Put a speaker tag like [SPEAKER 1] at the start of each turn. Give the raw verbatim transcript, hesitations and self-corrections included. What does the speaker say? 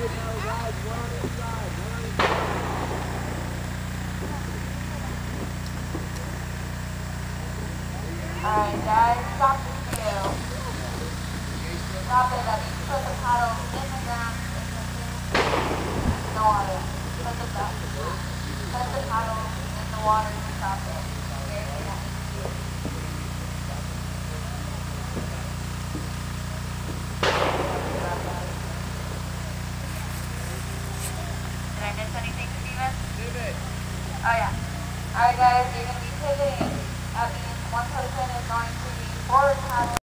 [SPEAKER 1] Alright guys, stop the scale. Stop it. I need to put the paddle in the ground in the, in the water. Put the, put the paddle in the water to stop it. Did I miss anything, Steven? Oh yeah. Alright guys, you're going to be pivoting. That means one person is going to be forward paddling.